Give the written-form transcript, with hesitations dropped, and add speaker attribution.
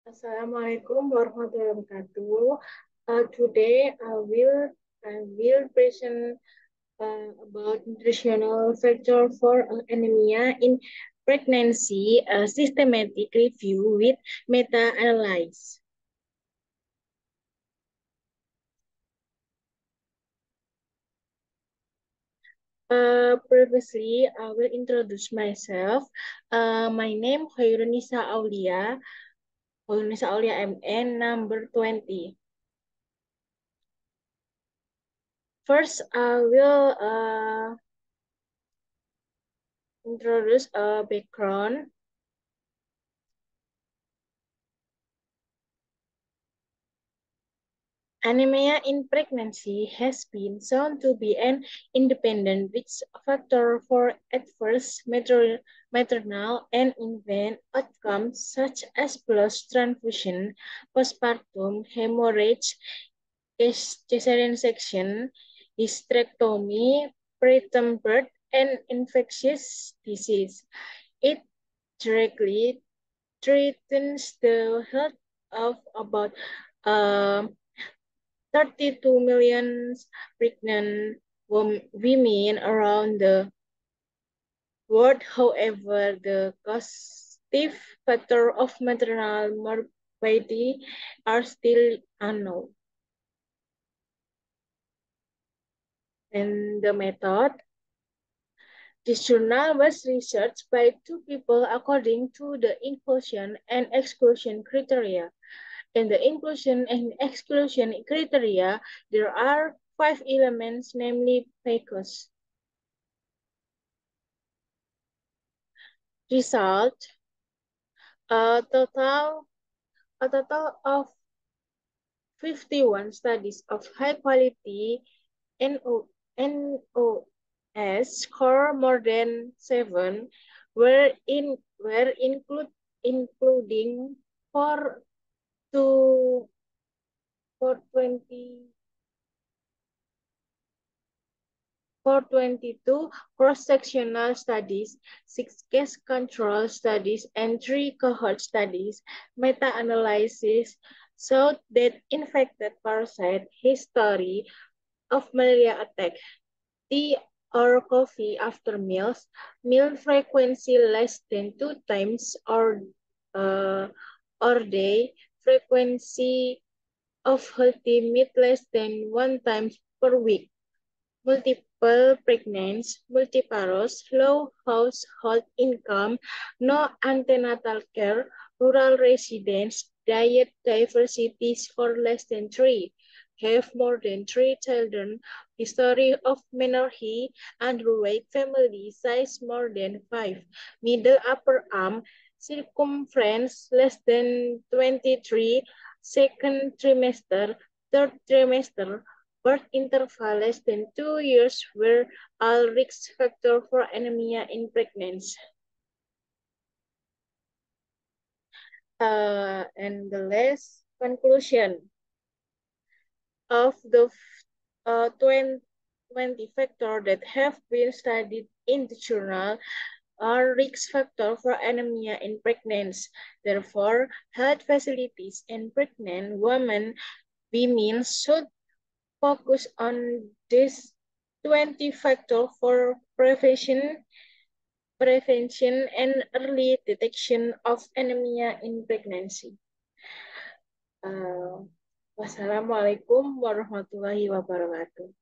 Speaker 1: Assalamualaikum warahmatullahi wabarakatuh. Today I will present about nutritional factor for anemia in pregnancy, a systematic review with meta-analysis. Previously, I will introduce myself. My name Khairunisa Aulia MN, number 20. First, I will introduce a background. Anemia in pregnancy has been shown to be an independent risk factor for adverse maternal and infant outcomes such as blood transfusion, postpartum hemorrhage, cesarean section, hysterectomy, preterm birth, and infectious disease. It directly threatens the health of about 32 million pregnant women around the world. However, the causative factor of maternal morbidity are still unknown. And the method. This journal was researched by two people according to the inclusion and exclusion criteria. In the inclusion and exclusion criteria, there are 5 elements, namely PACOS. Result, a total, a total of 51 studies of high quality NOS score more than 7 including to 420 422 cross-sectional studies, 6 case control studies, and 3 cohort studies. Meta-analysis showed that infected parasite history of malaria attack, tea or coffee after meals, meal frequency less than 2 times or day, frequency of healthy meat less than 1 time per week, multiple pregnancy, multiparous, low household income, no antenatal care, rural residents, diet diversity for less than 3, have more than 3 children, history of menarche, underweight, family size more than 5, middle upper arm, circumference less than 23, second trimester, third trimester, birth interval less than 2 years were all risk factor for anemia in pregnancy. And the last conclusion of the 20 factors that have been studied in the journal are risk factor for anemia in pregnancy. Therefore, health facilities and pregnant women should focus on this 20 factor for prevention and early detection of anemia in pregnancy. Wassalamualaikum warahmatullahi wabarakatuh.